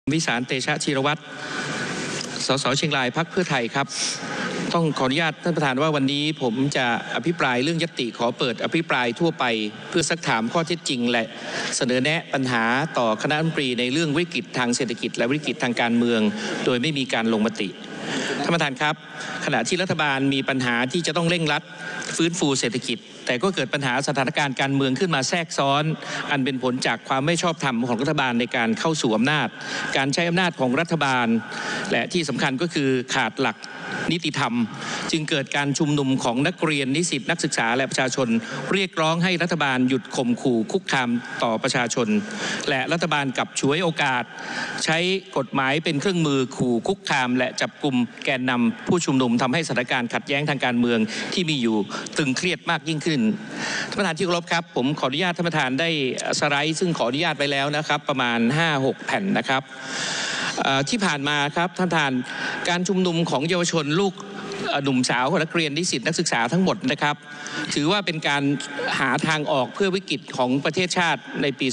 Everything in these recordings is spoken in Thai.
วิสารเตชะธีรวัตร สสเชียงรายพรรคเพื่อไทยครับต้องขออนุญาตท่านประธานว่าวันนี้ผมจะอภิปรายเรื่องญัตติขอเปิดอภิปรายทั่วไปเพื่อซักถามข้อเท็จจริงและเสนอแนะปัญหาต่อคณะรัฐมนตรีในเรื่องวิกฤตทางเศรษฐกิจและวิกฤตทางการเมืองโดยไม่มีการลงมติท่านประธานครับขณะที่รัฐบาลมีปัญหาที่จะต้องเร่งรัดฟื้นฟูเศรษฐกิจแต่ก็เกิดปัญหาสถานการณ์การเมืองขึ้นมาแทรกซ้อนอันเป็นผลจากความไม่ชอบธรรมของรัฐบาลในการเข้าสู่อำนาจการใช้อำนาจของรัฐบาลและที่สำคัญก็คือขาดหลักนิติธรรมจึงเกิดการชุมนุมของนักเรียนนิสิตนักศึกษาและประชาชนเรียกร้องให้รัฐบาลหยุดข่มขู่คุกคามต่อประชาชนและรัฐบาลกลับฉวยโอกาสใช้กฎหมายเป็นเครื่องมือขู่คุกคามและจับกุมแกนนำผู้ชุมนุมทำให้สถานการณ์ขัดแย้งทางการเมืองที่มีอยู่ตึงเครียดมากยิ่งขึ้นท่านประธานที่เคารพครับผมขออนุญาตท่านประธานได้สไลด์ซึ่งขออนุญาตไปแล้วนะครับประมาณ 5-6 แผ่นนะครับที่ผ่านมาครับท่านประธานการชุมนุมของเยาวชนลูกหนุ่มสาวนักเรียนนิสิตนักศึกษาทั้งหมดนะครับถือว่าเป็นการหาทางออกเพื่อวิกฤตของประเทศชาติในปี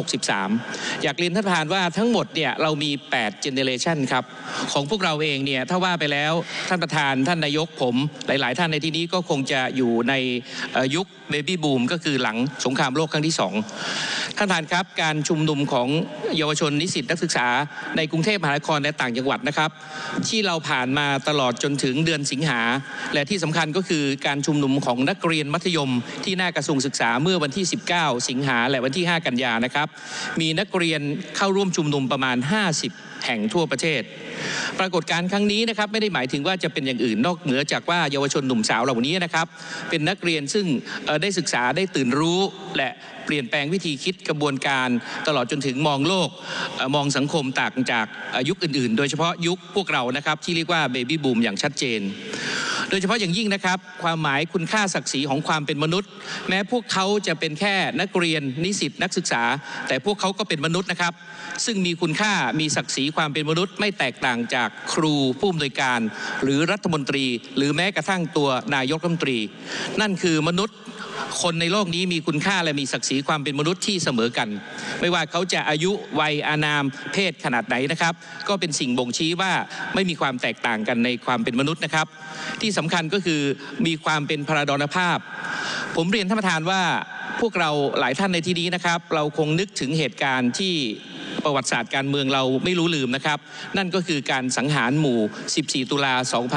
2563 อยากเรียนท่านประธานว่าทั้งหมดเนี่ยเรามี8 generation ครับของพวกเราเองเนี่ยถ้าว่าไปแล้วท่านประธานท่านนายกผมหลายๆท่านในที่นี้ก็คงจะอยู่ในยุคเบบี้บูมก็คือหลังสงครามโลกครั้งที่2ท่านประธานครับการชุมนุมของเยาวชนนิสิตนักศึกษาในกรุงเทพมหานครและต่างจังหวัดนะครับที่เราผ่านมาตลอดจนถึงเดือนสิงหาและที่สำคัญก็คือการชุมนุมของนักเรียนมัธยมที่หน้ากระทรวงศึกษาเมื่อวันที่19สิงหาและวันที่5กันยานะครับมีนักเรียนเข้าร่วมชุมนุมประมาณ50แห่งทั่วประเทศปรากฏการณ์ครั้งนี้นะครับไม่ได้หมายถึงว่าจะเป็นอย่างอื่นนอกเหนือจากว่าเยาวชนหนุ่มสาวเหล่านี้นะครับเป็นนักเรียนซึ่งได้ศึกษาได้ตื่นรู้และเปลี่ยนแปลงวิธีคิดกระบวนการตลอดจนถึงมองโลกมองสังคมต่างจากยุคอื่นๆโดยเฉพาะยุคพวกเรานะครับที่เรียกว่าเบบี้บูมอย่างชัดเจนโดยเฉพาะอย่างยิ่งนะครับความหมายคุณค่าศักดิ์ศรีของความเป็นมนุษย์แม้พวกเขาจะเป็นแค่นักเรียนนิสิตนักศึกษาแต่พวกเขาก็เป็นมนุษย์นะครับซึ่งมีคุณค่ามีศักดิ์ศรีความเป็นมนุษย์ไม่แตกต่างจากครูผู้อำนวยการหรือรัฐมนตรีหรือแม้กระทั่งตัวนายกรัฐมนตรีนั่นคือมนุษย์คนในโลกนี้มีคุณค่าและมีศักดิ์ศรีความเป็นมนุษย์ที่เสมอกันไม่ว่าเขาจะอายุวัยอานามเพศขนาดไหนนะครับก็เป็นสิ่งบ่งชี้ว่าไม่มีความแตกต่างกันในความเป็นมนุษย์นะครับที่สำคัญก็คือมีความเป็นพราดรภาพผมเรียนท่านประธานว่าพวกเราหลายท่านในที่นี้นะครับเราคงนึกถึงเหตุการณ์ที่ประวัติศาสตร์การเมืองเราไม่รู้ลืมนะครับนั่นก็คือการสังหารหมู่14ตุลา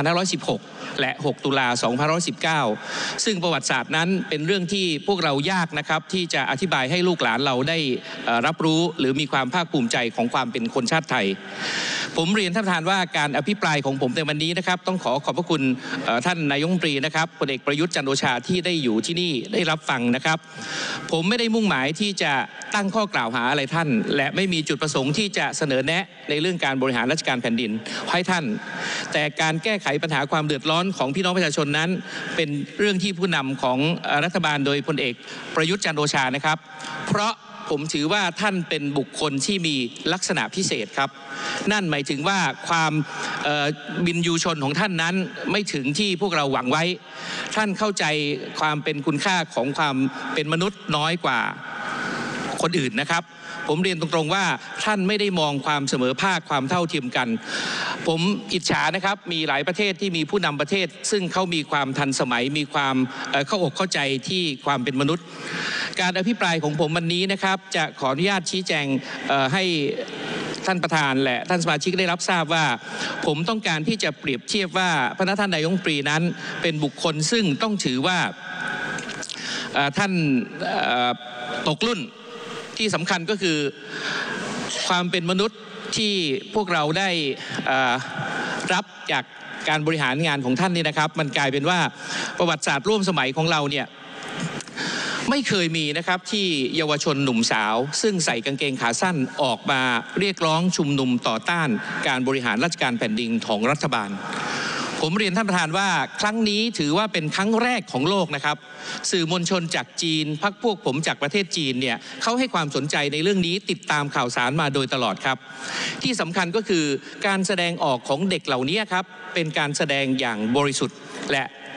2516และ6ตุลา2519ซึ่งประวัติศาสตร์นั้นเป็นเรื่องที่พวกเรายากนะครับที่จะอธิบายให้ลูกหลานเราได้รับรู้หรือมีความภาคภูมิใจของความเป็นคนชาติไทยผมเรียนท่านประธานว่าการอภิปรายของผมในวันนี้นะครับต้องขอบพระคุณท่านนายกรัฐมนตรีนะครับพลเอกประยุทธ์จันทร์โอชาที่ได้อยู่ที่นี่ได้รับฟังนะครับผมไม่ได้มุ่งหมายที่จะตั้งข้อกล่าวหาอะไรท่านและไม่มีจุดประสงค์ที่จะเสนอแนะในเรื่องการบริหารราชการแผ่นดินให้ท่านแต่การแก้ไขปัญหาความเดือดร้อนของพี่น้องประชาชนนั้นเป็นเรื่องที่ผู้นำของรัฐบาลโดยพลเอกประยุทธ์จันทร์โอชานะครับเพราะผมถือว่าท่านเป็นบุคคลที่มีลักษณะพิเศษครับนั่นหมายถึงว่าความบินยูชนของท่านนั้นไม่ถึงที่พวกเราหวังไว้ท่านเข้าใจความเป็นคุณค่าของความเป็นมนุษย์น้อยกว่าคนอื่นนะครับผมเรียนตรงๆว่าท่านไม่ได้มองความเสมอภาคความเท่าเทียมกันผมอิจฉานะครับมีหลายประเทศที่มีผู้นำประเทศซึ่งเขามีความทันสมัยมีความเข้าอกเข้าใจที่ความเป็นมนุษย์การอภิปรายของผมวันนี้นะครับจะขออนุญาตชี้แจงให้ท่านประธานและท่านสมาชิกได้รับทราบว่าผมต้องการที่จะเปรียบเทียบว่าพระท่านนายกรัฐมนตรีนั้นเป็นบุคคลซึ่งต้องถือว่าท่านตกรุ่นที่สำคัญก็คือความเป็นมนุษย์ที่พวกเราได้รับจากการบริหารงานของท่านนี่นะครับมันกลายเป็นว่าประวัติศาสตร์ร่วมสมัยของเราเนี่ยไม่เคยมีนะครับที่เยาวชนหนุ่มสาวซึ่งใส่กางเกงขาสั้นออกมาเรียกร้องชุมนุมต่อต้านการบริหารราชการแผ่นดินของรัฐบาลผมเรียนท่านประธานว่าครั้งนี้ถือว่าเป็นครั้งแรกของโลกนะครับสื่อมวลชนจากจีนพรรคพวกผมจากประเทศจีนเนี่ยเขาให้ความสนใจในเรื่องนี้ติดตามข่าวสารมาโดยตลอดครับที่สำคัญก็คือการแสดงออกของเด็กเหล่านี้ครับเป็นการแสดงอย่างบริสุทธิ์และ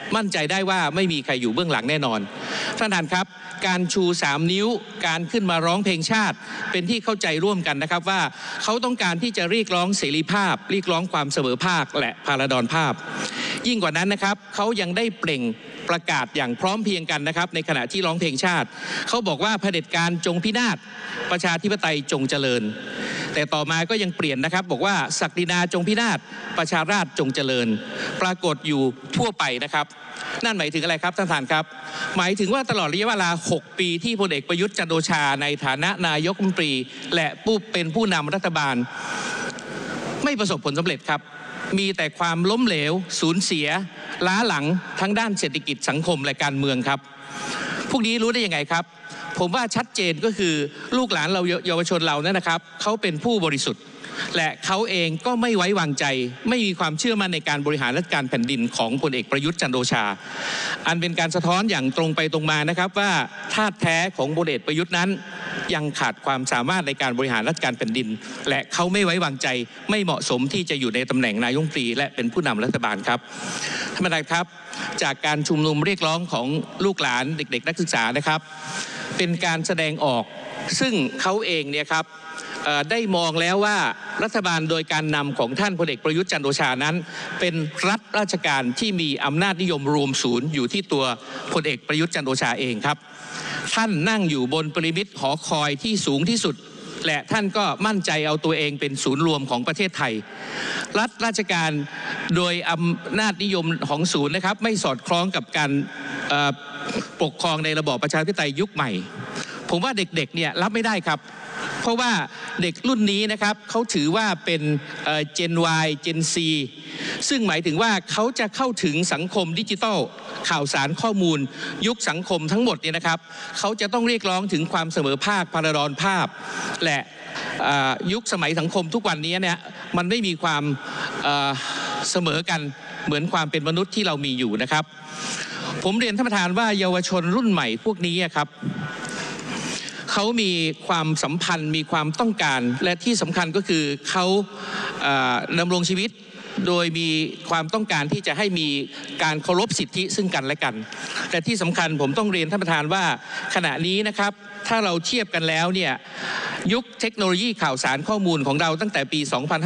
มั่นใจได้ว่าไม่มีใครอยู่เบื้องหลังแน่นอนท่านประธานครับการชู3 นิ้วการขึ้นมาร้องเพลงชาติเป็นที่เข้าใจร่วมกันนะครับว่าเขาต้องการที่จะเรียกร้องเสรีภาพเรียกร้องความเสมอภาคและพาราดอนภาพยิ่งกว่านั้นนะครับเขายังได้เปล่งประกาศอย่างพร้อมเพรียงกันนะครับในขณะที่ร้องเพลงชาติเขาบอกว่าเผด็จการจงพินาศประชาธิปไตยจงเจริญแต่ต่อมาก็ยังเปลี่ยนนะครับบอกว่าศักดินาจงพินาศประชาราษฎร์จงเจริญปรากฏอยู่ทั่วไปนะครับนั่นหมายถึงอะไรครับท่านประธานครับหมายถึงว่าตลอดระยะเวลา6 ปีที่พลเอกประยุทธ์จันทร์โอชาในฐานะนายกรัฐมนตรีและเป็นผู้นำรัฐบาลไม่ประสบผลสำเร็จครับมีแต่ความล้มเหลวสูญเสียล้าหลังทั้งด้านเศรษฐกิจสังคมและการเมืองครับพวกนี้รู้ได้ยังไงครับผมว่าชัดเจนก็คือลูกหลานเราเยาวชนเรานั่นนะครับเขาเป็นผู้บริสุทธิ์และเขาเองก็ไม่ไว้วางใจไม่มีความเชื่อมั่นในการบริหารราชการแผ่นดินของพลเอกประยุทธ์จันทร์โอชาอันเป็นการสะท้อนอย่างตรงไปตรงมานะครับว่าธาตุแท้ของพลเอกประยุทธ์นั้นยังขาดความสามารถในการบริหารราชการแผ่นดินและเขาไม่ไว้วางใจไม่เหมาะสมที่จะอยู่ในตำแหน่งนายกรัฐมนตรีและเป็นผู้นำรัฐบาลครับท่านประธานครับจากการชุมนุมเรียกร้องของลูกหลานเด็กๆนักศึกษานะครับเป็นการแสดงออกซึ่งเขาเองเนี่ยครับได้มองแล้วว่ารัฐบาลโดยการนำของท่านพลเอกประยุทธ์จันทร์โอชานั้นเป็นรัฐราชการที่มีอำนาจนิยมรวมศูนย์อยู่ที่ตัวพลเอกประยุทธ์จันทร์โอชาเองครับท่านนั่งอยู่บนปริมิตหอคอยที่สูงที่สุดและท่านก็มั่นใจเอาตัวเองเป็นศูนย์รวมของประเทศไทยรัฐราชการโดยอำนาจนิยมของศูนย์นะครับไม่สอดคล้องกับการปกครองในระบอบประชาธิปไตยยุคใหม่ผมว่าเด็กๆเนี่ยรับไม่ได้ครับเพราะว่าเด็กรุ่นนี้นะครับเขาถือว่าเป็นGen Y Gen C ซึ่งหมายถึงว่าเขาจะเข้าถึงสังคมดิจิทัลข่าวสารข้อมูลยุคสังคมทั้งหมดเนี่ยนะครับเขาจะต้องเรียกร้องถึงความเสมอภาคพาราดอนภาพและยุคสมัยสังคมทุกวันนี้เนี่ยมันไม่มีความเสมอกันเหมือนความเป็นมนุษย์ที่เรามีอยู่นะครับผมเรียนท่านประธานว่าเยาวชนรุ่นใหม่พวกนี้ครับเขามีความสัมพันธ์มีความต้องการและที่สำคัญก็คือเขาดำรงชีวิตโดยมีความต้องการที่จะให้มีการเคารพสิทธิซึ่งกันและกันแต่ที่สำคัญผมต้องเรียนท่านประธานว่าขณะนี้นะครับถ้าเราเทียบกันแล้วเนี่ยยุคเทคโนโลยีข่าวสารข้อมูลของเราตั้งแต่ปี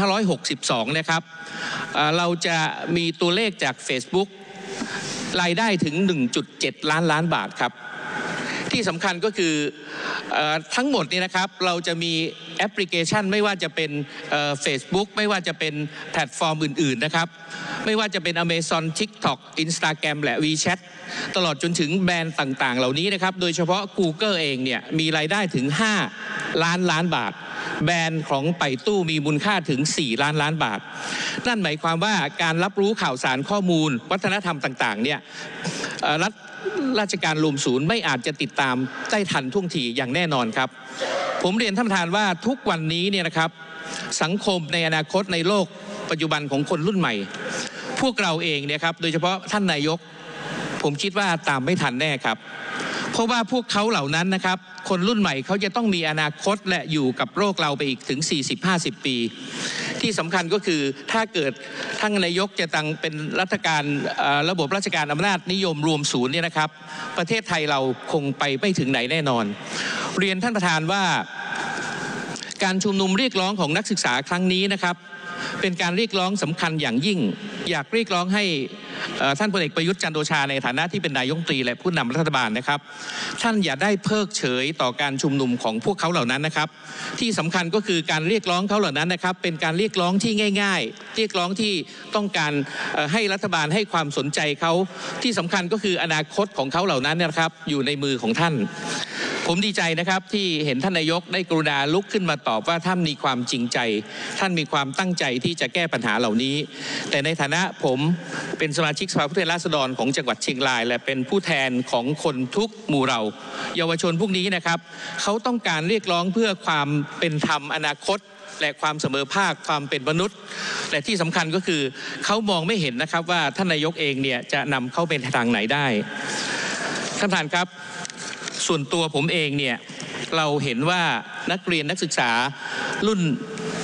2562 นะครับเราจะมีตัวเลขจาก Facebook รายได้ถึง 1.7 ล้านบาทครับที่สำคัญก็คือทั้งหมดนี่นะครับเราจะมีแอปพลิเคชันไม่ว่าจะเป็นFacebook ไม่ว่าจะเป็นแพลตฟอร์มอื่นๆนะครับไม่ว่าจะเป็น Amazon TikTok Instagram และ WeChat ตลอดจนถึงแบรนด์ต่างๆเหล่านี้นะครับโดยเฉพาะ Google เองเนี่ยมีรายได้ถึง5 ล้านบาทแบรนด์ของไปตู้มีมูลค่าถึง4 ล้านบาทนั่นหมายความว่าการรับรู้ข่าวสารข้อมูลวัฒนธรรมต่างๆเนี่ยรัฐราชการรวมศูนย์ไม่อาจจะติดตามได้ทันท่วงทีอย่างแน่นอนครับผมเรียนท่านประธานว่าทุกวันนี้เนี่ยนะครับสังคมในอนาคตในโลกปัจจุบันของคนรุ่นใหม่พวกเราเองเนี่ยครับโดยเฉพาะท่านนายกผมคิดว่าตามไม่ทันแน่ครับเพราะว่าพวกเขาเหล่านั้นนะครับคนรุ่นใหม่เขาจะต้องมีอนาคตและอยู่กับโลกเราไปอีกถึง 40-50 ปีที่สำคัญก็คือถ้าเกิดท่านนายกจะตั้งเป็นรัฐการระบบราชการอำนาจนิยมรวมศูนย์เนี่ยนะครับประเทศไทยเราคงไปไม่ถึงไหนแน่นอนเรียนท่านประธานว่าการชุมนุมเรียกร้องของนักศึกษาครั้งนี้นะครับเป็นการเรียกร้องสำคัญอย่างยิ่งอยากเรียกร้องให้ท่านพลเอกประยุทธ์จันทร์โอชาในฐานะที่เป็นนายกรัฐมนตรีและผู้นำรัฐบาลนะครับท่านอย่าได้เพิกเฉยต่อการชุมนุมของพวกเขาเหล่านั้นนะครับที่สำคัญก็คือการเรียกร้องเขาเหล่านั้นนะครับเป็นการเรียกร้องที่ง่ายๆเรียกร้องที่ต้องการให้รัฐบาลให้ความสนใจเขาที่สำคัญก็คืออนาคตของเขาเหล่านั้นนะครับอยู่ในมือของท่านผมดีใจนะครับที่เห็นท่านนายกได้กรุณาลุกขึ้นมาตอบว่าท่านมีความจริงใจท่านมีความตั้งใจที่จะแก้ปัญหาเหล่านี้แต่ในฐานะผมเป็นสมาชิกสภาผู้แทนราษฎรของจังหวัดเชียงรายและเป็นผู้แทนของคนทุกหมู่เราเยาวชนพวกนี้นะครับเขาต้องการเรียกร้องเพื่อความเป็นธรรมอนาคตและความเสมอภาคความเป็นมนุษย์และที่สำคัญก็คือเขามองไม่เห็นนะครับว่าท่านนายกเองเนี่ยจะนำเข้าเป็นทางไหนได้ท่านประธานครับส่วนตัวผมเองเนี่ยเราเห็นว่านักเรียนนักศึกษารุ่น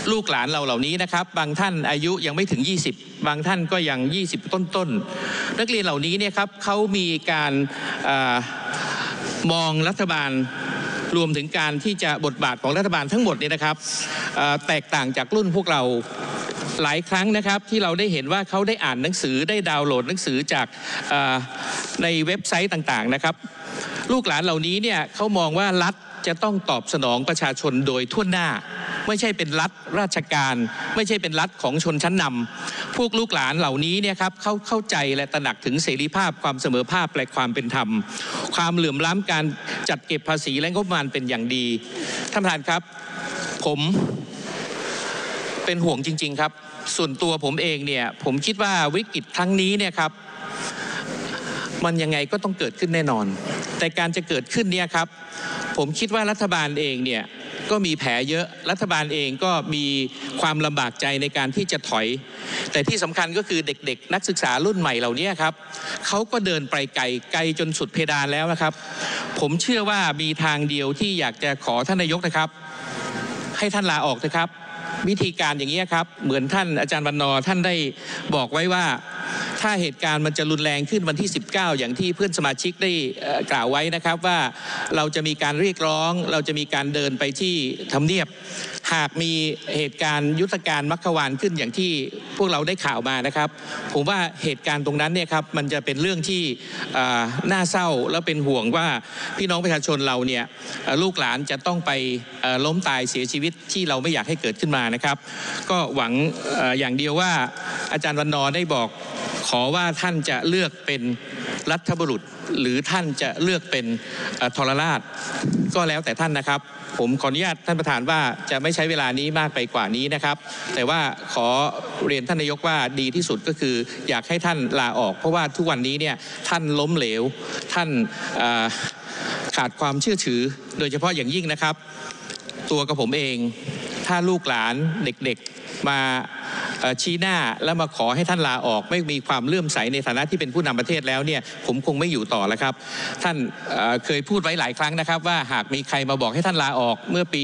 ลูกหลานเราเหล่านี้นะครับบางท่านอายุยังไม่ถึง20บางท่านก็ยัง20ต้นนักเรียนเหล่านี้เนี่ยครับเขามีการมองรัฐบาลรวมถึงการที่จะบทบาทของรัฐบาลทั้งหมดเนี่ยนะครับแตกต่างจากรุ่นพวกเราหลายครั้งนะครับที่เราได้เห็นว่าเขาได้อ่านหนังสือได้ดาวน์โหลดหนังสือจากในเว็บไซต์ต่างๆนะครับลูกหลานเหล่านี้เนี่ยเขามองว่ารัฐจะต้องตอบสนองประชาชนโดยทั่วหน้าไม่ใช่เป็นรัฐราชการไม่ใช่เป็นรัฐของชนชั้นนำพวกลูกหลานเหล่านี้เนี่ยครับเขาเข้าใจและตระหนักถึงเสรีภาพความเสมอภาคและความเป็นธรรมความเหลื่อมล้ำการจัดเก็บภาษีและงบประมาณเป็นอย่างดีท่านประธานครับผมเป็นห่วงจริงๆครับส่วนตัวผมเองเนี่ยผมคิดว่าวิกฤตครั้งนี้เนี่ยครับมันยังไงก็ต้องเกิดขึ้นแน่นอนแต่การจะเกิดขึ้นเนี่ยครับผมคิดว่ารัฐบาลเองเนี่ยก็มีแผลเยอะรัฐบาลเองก็มีความลำบากใจในการที่จะถอยแต่ที่สำคัญก็คือเด็กๆนักศึกษารุ่นใหม่เหล่านี้ครับเขาก็เดินไปไกลจนสุดเพดานแล้วนะครับผมเชื่อว่ามีทางเดียวที่อยากจะขอท่านนายกนะครับให้ท่านลาออกนะครับวิธีการอย่างนี้ครับเหมือนท่านอาจารย์วรรณท่านได้บอกไว้ว่าถ้าเหตุการณ์มันจะรุนแรงขึ้นวันที่19อย่างที่เพื่อนสมาชิกได้กล่าวไว้นะครับว่าเราจะมีการเรียกร้องเราจะมีการเดินไปที่ทำเนียบหากมีเหตุการณ์ยุทธการมัคควานขึ้นอย่างที่พวกเราได้ข่าวมานะครับผมว่าเหตุการณ์ตรงนั้นเนี่ยครับมันจะเป็นเรื่องที่น่าเศร้าและเป็นห่วงว่าพี่น้องประชาชนเราเนี่ยลูกหลานจะต้องไปล้มตายเสียชีวิตที่เราไม่อยากให้เกิดขึ้นมานะครับก็หวังอย่างเดียวว่าอาจารย์วรรณได้บอกขอว่าท่านจะเลือกเป็นรัฐบุรุษหรือท่านจะเลือกเป็นทรราชก็แล้วแต่ท่านนะครับผมขออนุญาตท่านประธานว่าจะไม่ใช้เวลานี้มากไปกว่านี้นะครับแต่ว่าขอเรียนท่านนายกว่าดีที่สุดก็คืออยากให้ท่านลาออกเพราะว่าทุกวันนี้เนี่ยท่านล้มเหลวท่านขาดความเชื่อถือโดยเฉพาะอย่างยิ่งนะครับตัวกับผมเองถ้าลูกหลานเด็กๆมาชี้หน้าแล้วมาขอให้ท่านลาออกไม่มีความเลื่อมใสในฐานะที่เป็นผู้นำประเทศแล้วเนี่ยผมคงไม่อยู่ต่อแล้วครับท่านเคยพูดไว้หลายครั้งนะครับว่าหากมีใครมาบอกให้ท่านลาออกเมื่อปี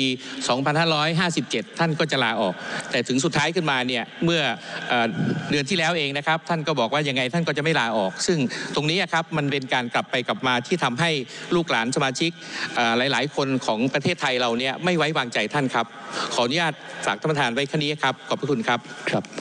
2557 ท่านก็จะลาออกแต่ถึงสุดท้ายขึ้นมาเนี่ยเมื่อเดือนที่แล้วเองนะครับท่านก็บอกว่ายังไงท่านก็จะไม่ลาออกซึ่งตรงนี้ครับมันเป็นการกลับไปกลับมาที่ทำให้ลูกหลานสมาชิกหลายๆคนของประเทศไทยเราเนี่ยไม่ไว้วางใจท่านครับขออนุญาตฝากท่านประธานไว้แค่นี้ครับขอบพระคุณครับ